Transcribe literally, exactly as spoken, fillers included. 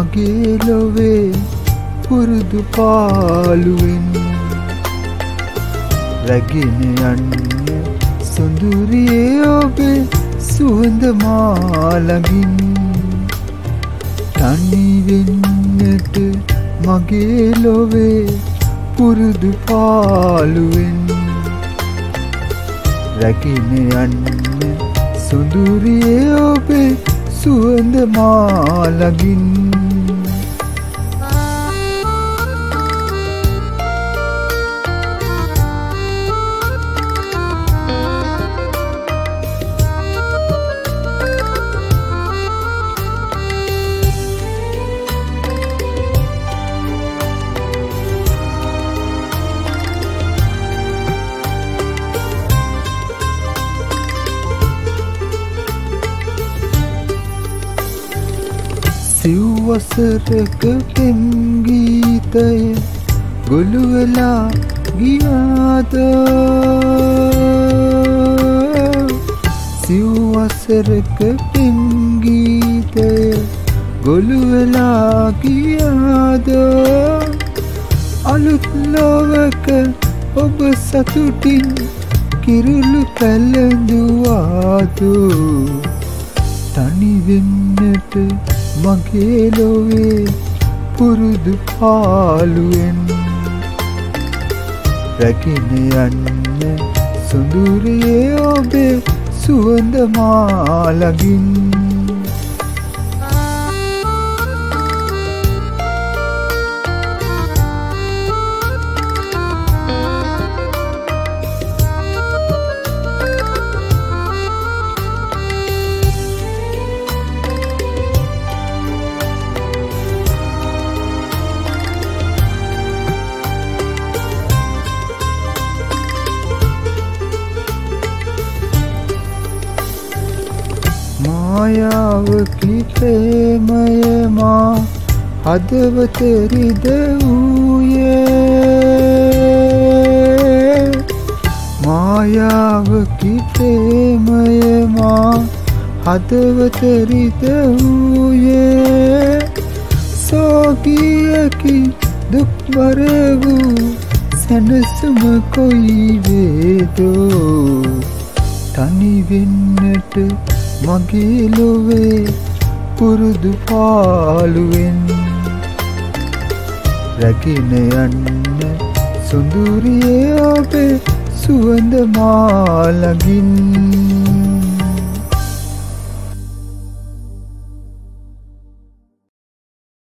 මගේ ලොවේ පුරුදු පාළුවෙන් රැගෙන යන්න සොඳුරියේ ඔබේ සුවඳ මා ළඟින් තනි වෙන්නට මගේ ලොවේ පුරුදු පාළුවෙන් රැගෙන යන්න සොඳුරියේ ඔබේ සුවඳ මා ළඟින් සිව්වසරක පෙම් ගීතය ගොළු වෙලා ගියාද සිව්වසරක පෙම් ගීතය ගොළු වෙලා ගියාද අලුත් ලෝවක ඔබ සතුටින් කිරුළු පැලඳුවාද තනි වෙන්නට මගේ ලොවේ පුරුදු පාළුවෙන් රැගෙන යන්න සොඳුරියේ ඔබේ සුවඳ මා ළඟින් මායාවකි ප්‍රේමය මා හදවත රිදවූයේ මායාවකි ප්‍රේමය මා හදවත රිදවූයේ සෝගියකි දුක්බර වූ සැනසුම කොයි වේදෝ තනි වෙන්නට මගේ ලොවේ පුරුදු පාළුවෙන් රැගෙන යන්න සොඳුරියේ ඔබේ සුවඳ මා ළඟින්